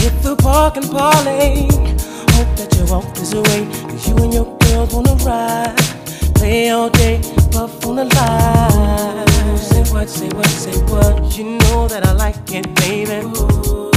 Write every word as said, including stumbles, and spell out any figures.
hit the park and parlay. Hope that you walk this way, cause you and your girls wanna ride. Play all day, puff on the line. Say what, say what, say what. You know that I like it, baby. Ooh.